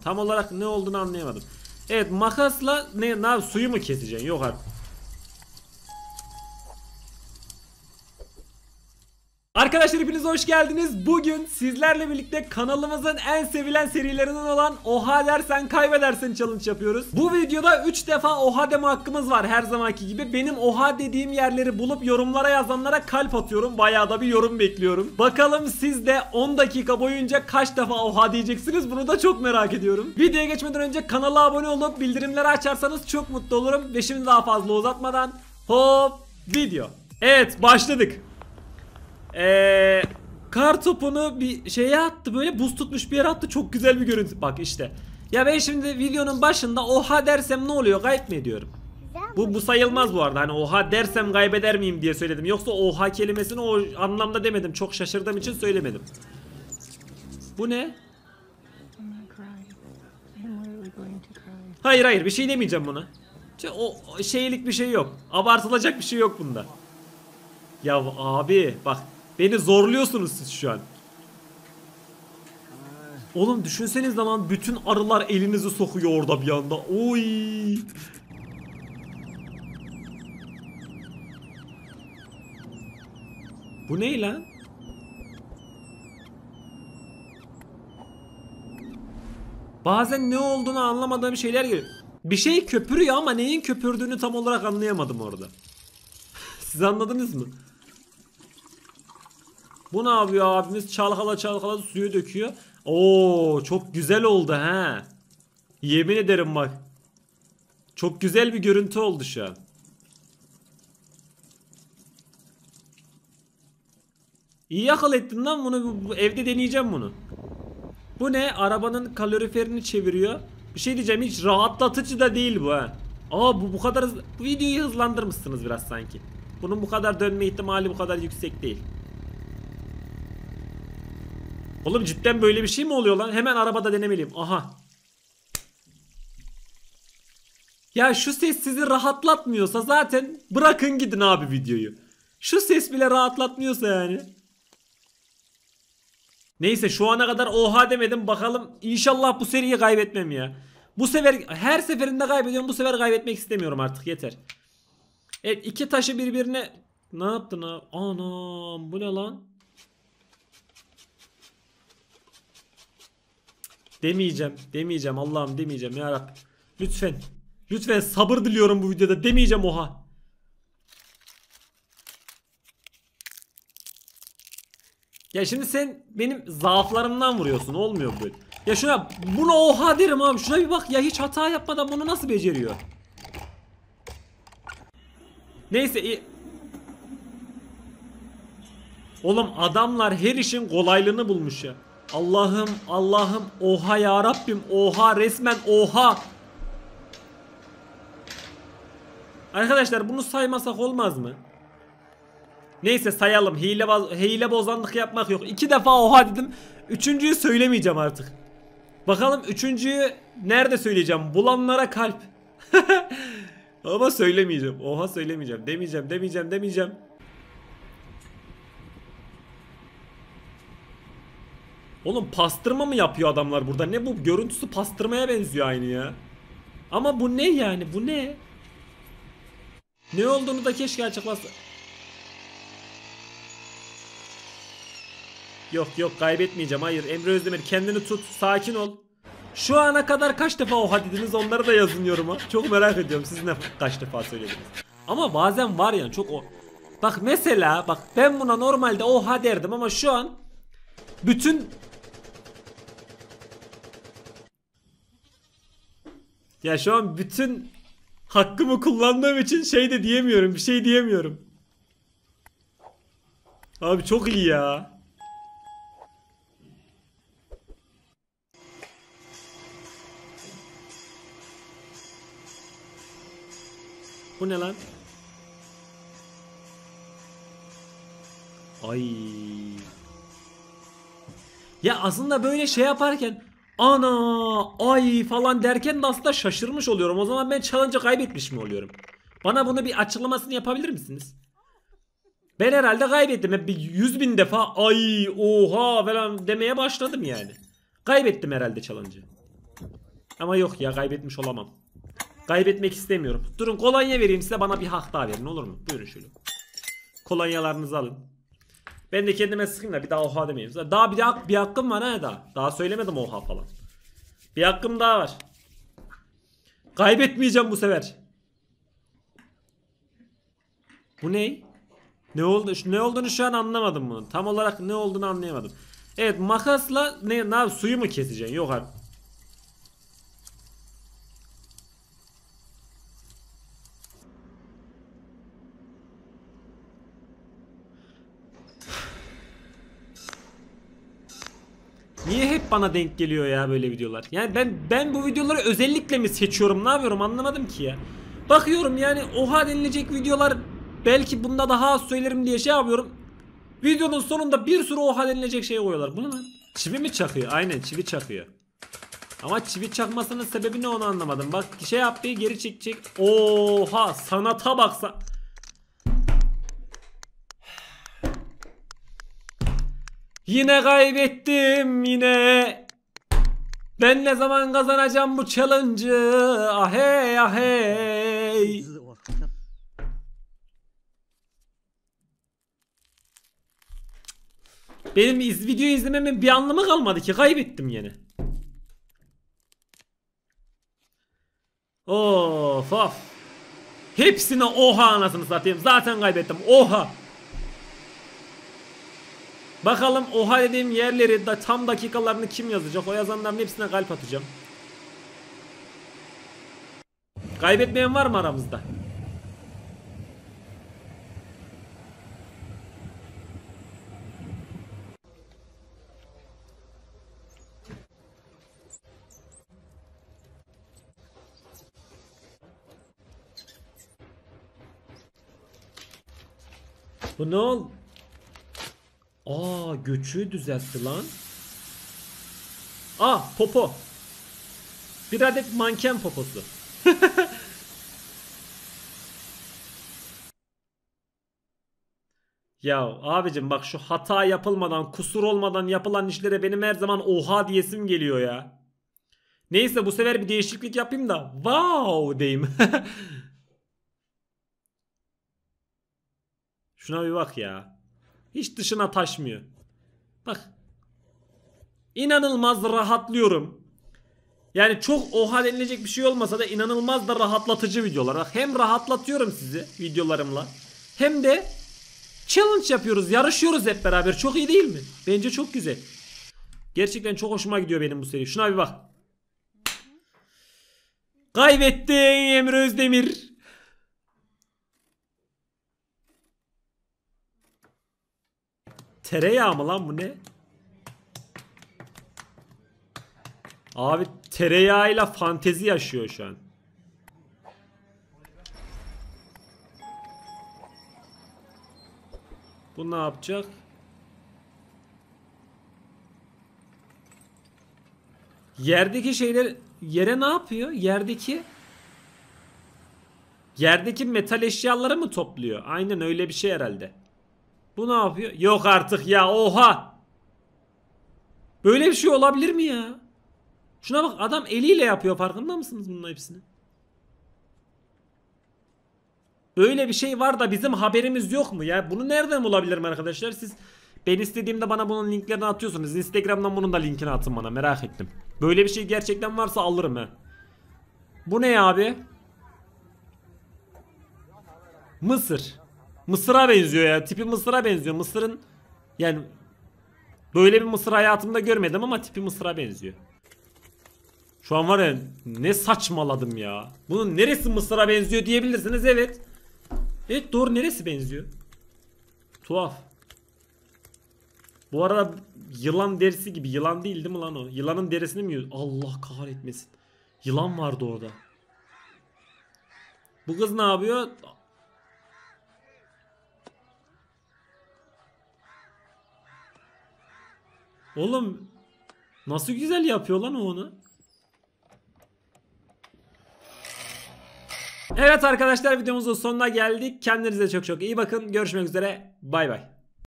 Tam olarak ne olduğunu anlayamadım. Evet, makasla ne suyu mu keseceksin? Yok artık. Arkadaşlar hepiniz hoş geldiniz. Bugün sizlerle birlikte kanalımızın en sevilen serilerinden olan Oha dersen kaybedersin challenge yapıyoruz. Bu videoda 3 defa oha deme hakkımız var her zamanki gibi. Benim oha dediğim yerleri bulup yorumlara yazanlara kalp atıyorum. Bayağı da bir yorum bekliyorum. Bakalım siz de 10 dakika boyunca kaç defa oha diyeceksiniz, bunu da çok merak ediyorum. Videoya geçmeden önce kanala abone olup bildirimleri açarsanız çok mutlu olurum. Ve şimdi daha fazla uzatmadan hop video. Evet, başladık. Kar topunu bir şeye attı, böyle buz tutmuş bir yere attı, çok güzel bir görüntü. Bak işte. Ya ben şimdi videonun başında oha dersem ne oluyor, kayıp mı ediyorum? Bu sayılmaz bu arada, hani oha dersem kaybeder miyim diye söyledim. Yoksa oha kelimesini o anlamda demedim, çok şaşırdığım için söylemedim. Bu ne? Hayır bir şey demeyeceğim buna. O şeylik bir şey yok, abartılacak bir şey yok bunda. Ya abi bak, beni zorluyorsunuz siz şu an. Oğlum düşünseniz lan, bütün arılar elinizi sokuyor orada bir anda. Oy. Bu ne lan? Bazen ne olduğunu anlamadığım şeyler geliyor. Bir şey köpürüyor ama neyin köpürdüğünü tam olarak anlayamadım orada. Siz anladınız mı? Bu ne yapıyor abimiz? Çalkala çalkala suyu döküyor. Oo, çok güzel oldu ha. Yemin ederim bak. Çok güzel bir görüntü oldu şu an. İyi akıl ettin lan bunu. Bu evde deneyeceğim bunu. Bu ne? Arabanın kaloriferini çeviriyor. Bir şey diyeceğim, hiç rahatlatıcı da değil bu ha. Aa, bu kadar hızlı. Bu videoyu hızlandırmışsınız biraz sanki. Bunun bu kadar dönme ihtimali bu kadar yüksek değil. Oğlum cidden böyle bir şey mi oluyor lan? Hemen arabada denemeliyim. Aha. Ya şu ses sizi rahatlatmıyorsa zaten bırakın gidin abi videoyu. Şu ses bile rahatlatmıyorsa yani. Neyse, şu ana kadar oha demedim. Bakalım, inşallah bu seriyi kaybetmem ya. Bu sefer her seferinde kaybediyorum. Bu sefer kaybetmek istemiyorum artık, yeter. Evet, iki taşı birbirine. Ne yaptın abi? Anam, bu ne lan? Demeyeceğim Allah'ım, demeyeceğim ya Rabbim. Lütfen sabır diliyorum bu videoda, demeyeceğim oha. Ya şimdi sen benim zaaflarımdan vuruyorsun, olmuyor böyle. Ya şuna, buna oha derim abi, şuna bir bak ya, hiç hata yapmadan bunu nasıl beceriyor? Neyse oğlum adamlar her işin kolaylığını bulmuş ya. Allah'ım oha ya Rabbim, oha, resmen oha. Arkadaşlar bunu saymasak olmaz mı? Neyse sayalım, hile bozanlık yapmak yok. 2 defa oha dedim, üçüncüyü söylemeyeceğim artık. Bakalım üçüncüyü nerede söyleyeceğim, bulanlara kalp. Ama söylemeyeceğim, oha söylemeyeceğim, demeyeceğim. Oğlum pastırma mı yapıyor adamlar burada? Ne bu? Görüntüsü pastırmaya benziyor aynı ya. Ama bu ne yani? Bu ne? Ne olduğunu da keşke açıklasa. Yok kaybetmeyeceğim. Hayır Emre Özdemir, kendini tut. Sakin ol. Şu ana kadar kaç defa oha dediniz, onları da yazın yoruma. Çok merak ediyorum siz kaç defa söylediniz. Ama bazen var ya, çok o. Bak mesela, bak ben buna normalde oha derdim ama şu an bütün... Ya şu an bütün hakkımı kullandığım için şey de diyemiyorum, bir şey diyemiyorum. Abi çok iyi ya. Bu ne lan? Ay. Ya aslında böyle şey yaparken ana ay falan derken de aslında şaşırmış oluyorum. O zaman ben challenge'ı kaybetmiş mi oluyorum? Bana bunu bir açıklamasını yapabilir misiniz? Ben herhalde kaybettim. Hep bir 100.000 defa ay oha falan demeye başladım yani. Kaybettim herhalde challenge'ı. Ama yok ya, kaybetmiş olamam. Kaybetmek istemiyorum. Durun, kolonya vereyim size, bana bir hak daha verin olur mu? Buyurun şöyle. Kolonyalarınızı alın. Ben de kendime sıkayım da bir daha oha demeyeyim. Daha bir hakkım var ha daha. Daha söylemedim oha falan. Bir hakkım daha var. Kaybetmeyeceğim bu sefer. Bu ne? Ne oldu? Ne olduğunu şu an anlamadım bunu. Tam olarak ne olduğunu anlayamadım. Evet, makasla ne suyu mu keseceksin? Yok artık. Niye hep bana denk geliyor ya böyle videolar? Yani ben bu videoları özellikle mi seçiyorum? Ne yapıyorum anlamadım ki ya. Bakıyorum yani oha denilecek videolar, belki bunda daha az söylerim diye şey yapıyorum. Videonun sonunda bir sürü oha denilecek şey koyuyorlar. Bu ne lan? Çivi mi çakıyor? Aynen, çivi çakıyor. Ama çivi çakmasının sebebi ne, onu anlamadım. Bak şey yaptı, geri çekecek. Oha, sanata baksa. Yine kaybettim yine. Ben ne zaman kazanacağım bu challenge'ı? Ahey ahey. Benim video izlememin bir anlamı kalmadı ki, kaybettim yine. Of of. Hepsine oha anasını satayım. Zaten kaybettim. Oha. Bakalım oha dediğim yerleri da tam dakikalarını kim yazacak? O yazanların hepsine kalp atacağım. Kaybetmeyen var mı aramızda? Bu ne oldu? Aa, göçü düzeltti lan. Aa, popo. Bir adet manken poposu. Ya abicim bak, şu hata yapılmadan, kusur olmadan yapılan işlere benim her zaman oha diyesim geliyor ya. Neyse, bu sefer bir değişiklik yapayım da wow diyeyim. Şuna bir bak ya. Hiç dışına taşmıyor. Bak. İnanılmaz rahatlıyorum. Yani çok oha denilecek bir şey olmasa da inanılmaz da rahatlatıcı videolar. Bak, hem rahatlatıyorum sizi videolarımla, hem de challenge yapıyoruz, yarışıyoruz hep beraber. Çok iyi değil mi? Bence çok güzel. Gerçekten çok hoşuma gidiyor benim bu seri. Şuna bir bak. Kaybettin Emre Özdemir. Tereyağı mı lan bu, ne? Abi tereyağıyla fantezi yaşıyor şu an. Bu ne yapacak? Yerdeki şeyler yere ne yapıyor? Yerdeki metal eşyaları mı topluyor? Aynen öyle bir şey herhalde. Bu ne yapıyor? Yok artık ya, oha. Böyle bir şey olabilir mi ya? Şuna bak, adam eliyle yapıyor, farkında mısınız bunun hepsini? Böyle bir şey var da bizim haberimiz yok mu ya? Bunu nereden bulabilirim arkadaşlar? Siz ben istediğimde bana bunun linklerini atıyorsunuz. Instagram'dan bunun da linkini atın bana, merak ettim. Böyle bir şey gerçekten varsa alırım he. Bu ne abi? Mısır. Mısır'a benziyor ya. Tipi Mısır'a benziyor. Mısır'ın yani böyle bir Mısır hayatımda görmedim ama tipi Mısır'a benziyor. Şu an var ya, ne saçmaladım ya. Bunun neresi Mısır'a benziyor diyebilirsiniz, evet. Evet doğru, neresi benziyor? Tuhaf. Bu arada yılan derisi gibi. Yılan değil mi lan o? Yılanın derisini mi yiyor? Allah kahretmesin. Yılan vardı orada. Bu kız ne yapıyor? Oğlum nasıl güzel yapıyor lan onu. Evet arkadaşlar, videomuzun sonuna geldik. Kendinize çok çok iyi bakın. Görüşmek üzere. Bay bay.